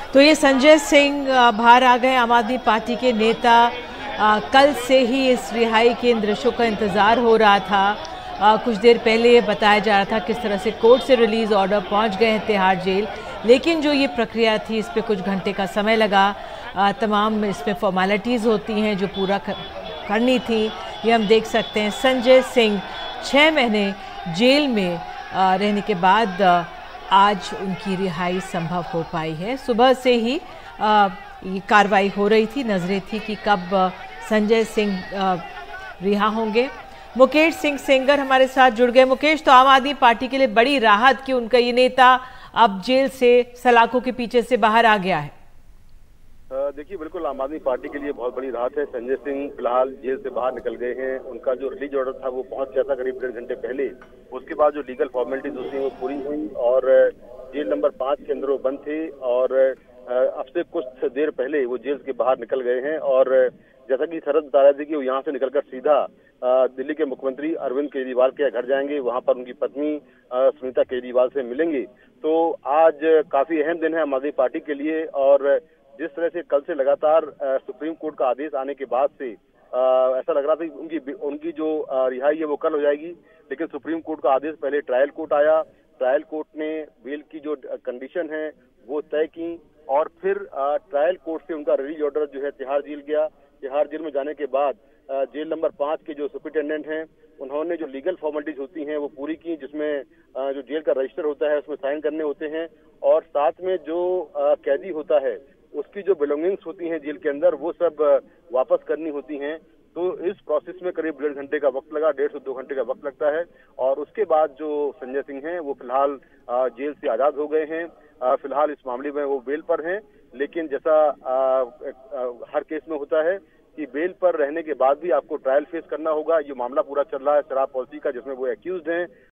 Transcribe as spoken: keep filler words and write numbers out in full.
तो ये संजय सिंह अ, बाहर आ गए। आम आदमी पार्टी के नेता, अ, कल से ही इस रिहाई के इन दृश्यों का इंतजार हो रहा था। अ, कुछ देर पहले ये बताया जा रहा था किस तरह से कोर्ट से रिलीज ऑर्डर पहुंच गए हैं तिहाड़ जेल, लेकिन जो ये प्रक्रिया थी इस पे कुछ घंटे का समय लगा। अ, तमाम इसमें फॉर्मेलिटीज़ होती हैं जो पूरा कर, करनी थी। ये हम देख सकते हैं संजय सिंह छः महीने जेल में अ, रहने के बाद अ, आज उनकी रिहाई संभव हो पाई है। सुबह से ही आ, ये कार्रवाई हो रही थी, नजरें थी कि कब आ, संजय सिंह आ, रिहा होंगे। मुकेश सिंह सेंगर हमारे साथ जुड़ गए। मुकेश, तो आम आदमी पार्टी के लिए बड़ी राहत कि उनका ये नेता अब जेल से सलाखों के पीछे से बाहर आ गया है। देखिए, बिल्कुल आम आदमी पार्टी के लिए बहुत बड़ी राहत है। संजय सिंह फिलहाल जेल से बाहर निकल गए हैं। उनका जो रिलीज ऑर्डर था वो पहुंच गया था करीब डेढ़ घंटे पहले। उसके बाद जो लीगल फॉर्मेलिटीज होती हैं वो पूरी हुई और जेल नंबर पाँच के अंदर वो बंद थे और अब से कुछ देर पहले वो जेल के बाहर निकल गए हैं। और जैसा कि शरद बता रहे थे कि वो यहाँ से निकलकर सीधा दिल्ली के मुख्यमंत्री अरविंद केजरीवाल के घर जाएंगे, वहां पर उनकी पत्नी सुनीता केजरीवाल से मिलेंगे। तो आज काफी अहम दिन है आम आदमी पार्टी के लिए। और जिस तरह से कल से लगातार सुप्रीम कोर्ट का आदेश आने के बाद से आ, ऐसा लग रहा था कि उनकी उनकी जो रिहाई है वो कल हो जाएगी, लेकिन सुप्रीम कोर्ट का आदेश पहले ट्रायल कोर्ट आया। ट्रायल कोर्ट ने बेल की जो कंडीशन है वो तय की और फिर ट्रायल कोर्ट से उनका रिलीज ऑर्डर जो है तिहाड़ जेल गया। तिहाड़ जेल में जाने के बाद जेल नंबर पाँच के जो सुपरिटेंडेंट हैं उन्होंने जो लीगल फॉर्मेलिटीज होती हैं वो पूरी की, जिसमें जो जेल का रजिस्टर होता है उसमें साइन करने होते हैं और साथ में जो कैदी होता है उसकी जो बिलोंगिंग्स होती हैं जेल के अंदर वो सब वापस करनी होती हैं। तो इस प्रोसेस में करीब डेढ़ घंटे का वक्त लगा, डेढ़ से दो घंटे का वक्त लगता है। और उसके बाद जो संजय सिंह हैं वो फिलहाल जेल से आजाद हो गए हैं। फिलहाल इस मामले में वो बेल पर हैं, लेकिन जैसा आ, आ, हर केस में होता है कि बेल पर रहने के बाद भी आपको ट्रायल फेस करना होगा। ये मामला पूरा चल रहा है शराब पॉलिसी का, जिसमें वो एक्यूज्ड हैं